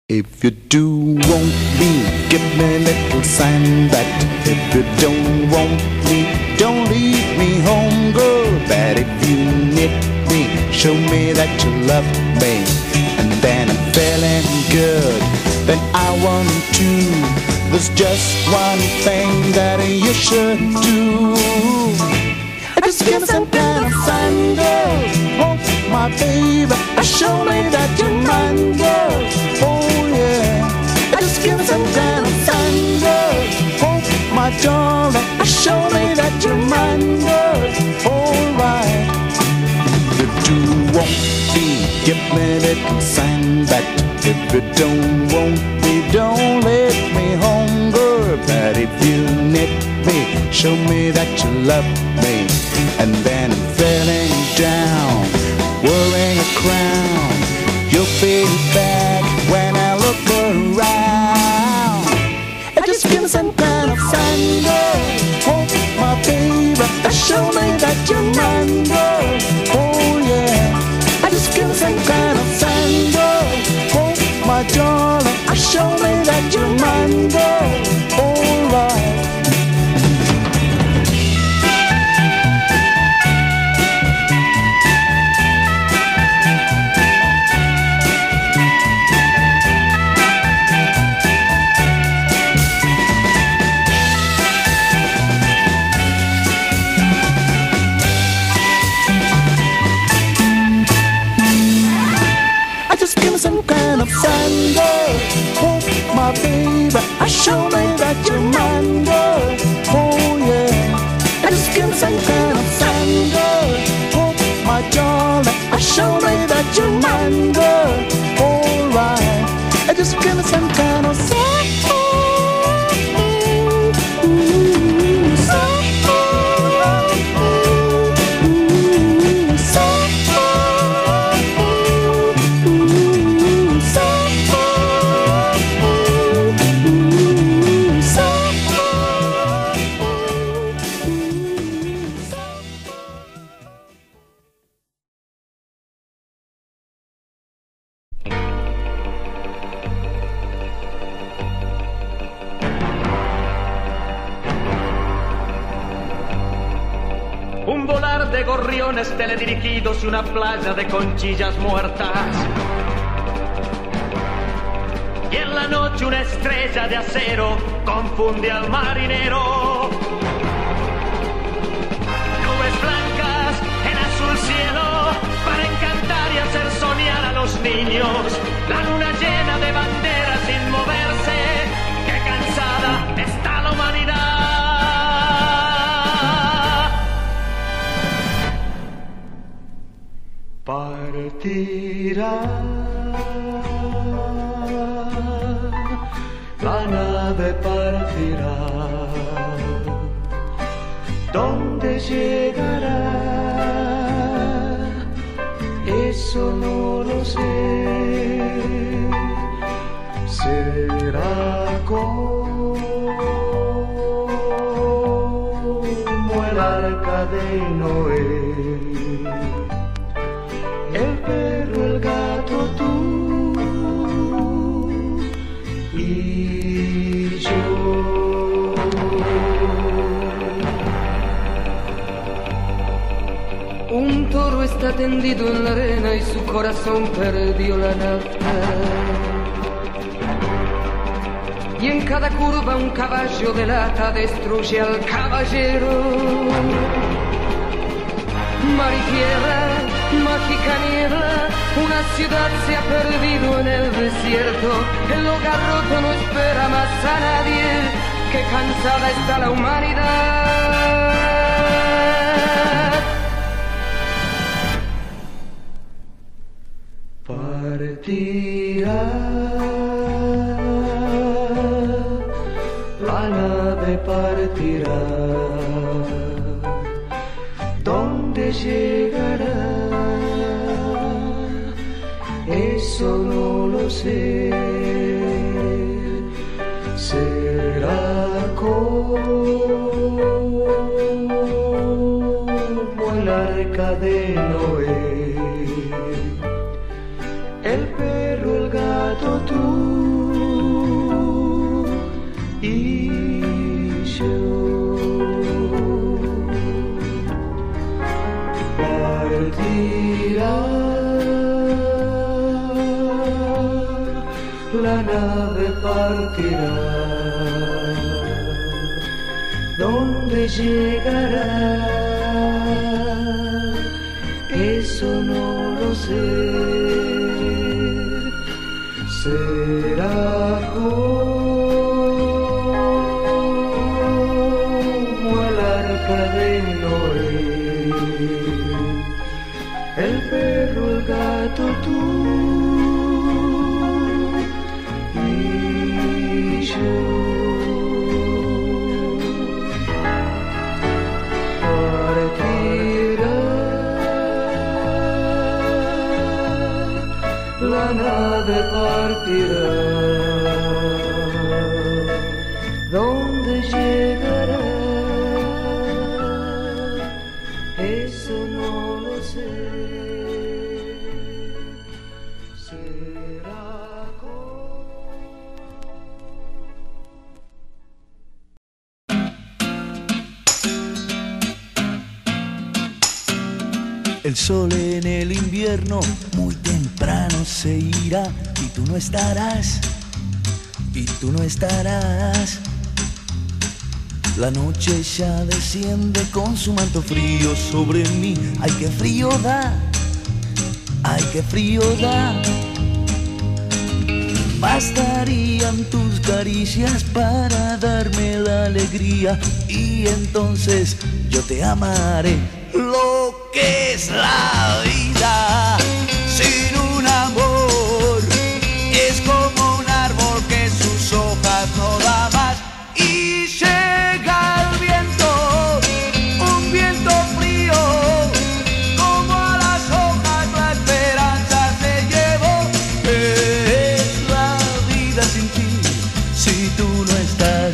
If you do want me, give me a little sign that. If you don't want me, don't leave me home, girl. But if you need me, show me that you love me. And then I'm feeling good, then I want to. There's just one thing that you should do. Just give me some kind of sign, girl. Oh, my baby, show me that you're mine, girl. Oh yeah, just give me some kind of sign, girl. Oh, my darling, show me that you're mine, girl. Alright. If you do want me, give me a little sign back. If you don't want me, don't let me home, girl. But if you need me, show me that you love me. And then I'm feeling down, wearing a crown. You'll be back when I look around. Just give me some kind of sign, girl. Oh, my baby, show me that you're mine, girl. Oh yeah, just give me some kind of sign, girl. Oh, my darling, show me that you're mine, girl. Alright. Some kind of sign, girl. Oh, my baby, show me that you're mine, girl. Oh yeah, just give me some kind of sign, girl. Oh, my darling, show me that you're mine, girl. Alright, just give me some kind of sign. Un volar de gorriones teledirigidos y una playa de conchillas muertas. Y en la noche una estrella de acero confunde al marinero. Nubes blancas en azul cielo para encantar y hacer soñar a los niños. La luna llena de banderas sin moverse. Qué cansada está la humanidad. Partirá, la nave partirá. ¿Dónde llegará? Eso no lo sé. Será como el arca de Noé. El perro, el gato, tú y yo. Un toro está tendido en la arena y su corazón perdió la nafta. Y en cada curva un caballo de lata destruye al caballero. Mar y tierra, mágica niebla, una ciudad se ha perdido en el desierto. El hogar roto no espera más a nadie, que cansada está la humanidad. Partirá, la nave partirá. ¿Dónde llegará? Eso no lo sé. Será como el arca de Noé. El perro, el gato, tú la nave partirá. ¿Dónde llegará? Eso no lo sé. Será como el arca de Noé, el perro, el gato, tú y yo. Partirá la nave, partirá. ¿Dónde llegará? Eso no lo sé. Será El sol en el invierno muy temprano se irá y tú no estarás, y tú no estarás. La noche ya desciende con su manto frío sobre mí. Ay, qué frío da, ay, qué frío da. Bastarían tus caricias para darme la alegría y entonces yo te amaré. Lo que es la vida sin un amor es como un árbol que sus hojas no da más y llega el viento, un viento frío, como a las hojas la esperanza se llevó. ¿Qué es la vida sin ti si tú no estás?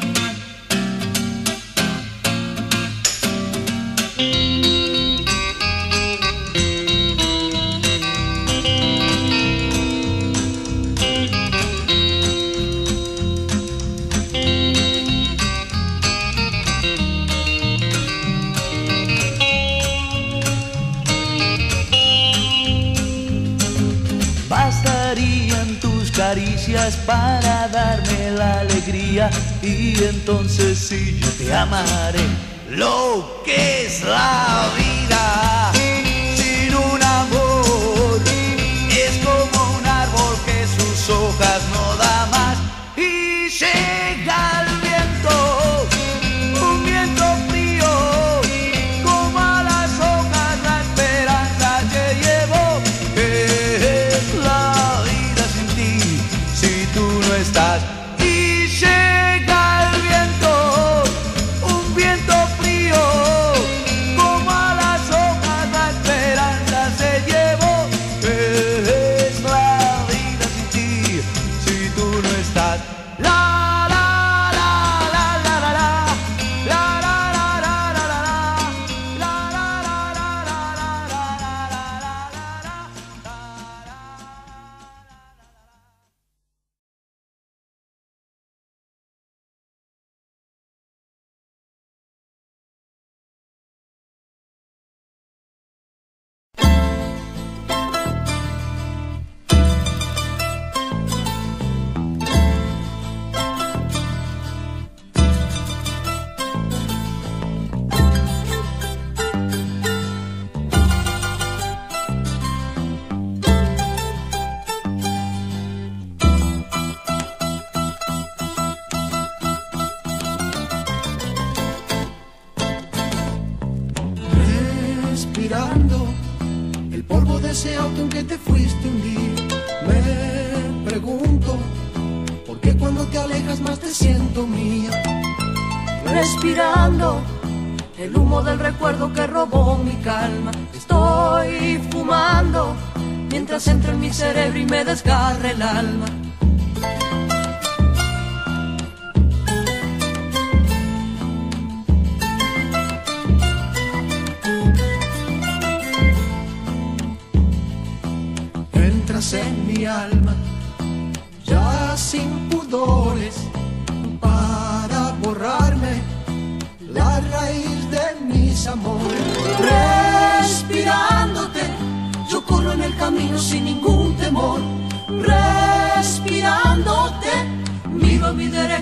Bastarían tus caricias para darme la alegría y entonces sí yo te amaré. Lo que es la vida sin un amor es como un árbol que sus hojas no da más y llega el viento, un viento frío, como a las hojas la esperanza se llevó. Estás y llega el viento, un viento frío, como a las hojas la esperanza se llevó. Es la vida sin ti si tú no estás. La la la la la la la la la la la la la la Respirando el polvo de ese auto en que te fuiste un día, me pregunto por qué cuando te alejas más te siento mía. respirando el humo del recuerdo que robó mi calma. Estoy fumando mientras entra en mi cerebro y me desgarra el alma. Entras en mi alma ya sin pudores para borrarme la raíz de mis amores. Respirándote yo corro en el camino sin ningún temor. Respirándote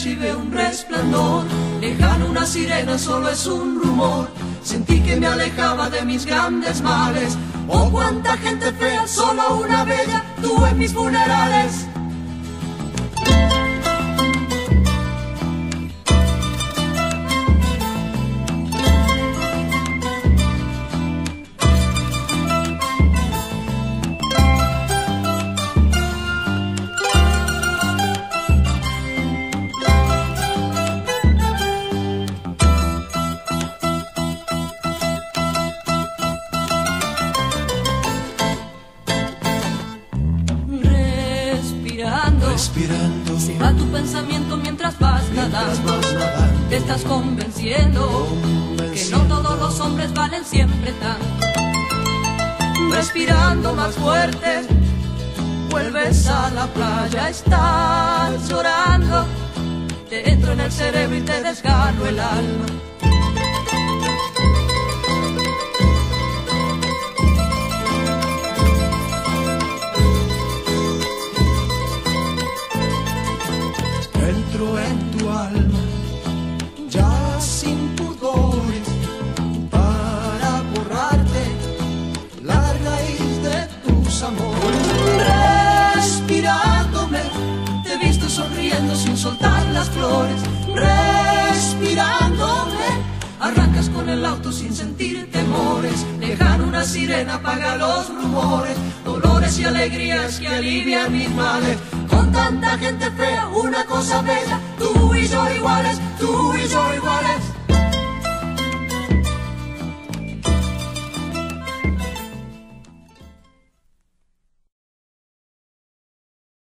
noche y veo un resplandor lejano, una sirena, solo es un rumor. Sentí que me alejaba de mis grandes males. Oh, cuánta gente fea, solo una bella tú en mis funerales. Respirando, se va tu pensamiento mientras vas nadando. Te estás convenciendo que no todos los hombres valen siempre tanto. Respirando más fuerte, vuelves a la playa, estás llorando. Te entro en el cerebro y te desgarro el alma. En tu alma, ya sin pudores, para borrarte la raíz de tus amores. Respirándome, te he visto sonriendo sin soltar las flores. Respirándome, arrancas con el auto sin sentir temores. Dejar una sirena, apaga los rumores, dolores y alegrías que alivian mis males. Con tanta gente fea, una cosa bella, tú y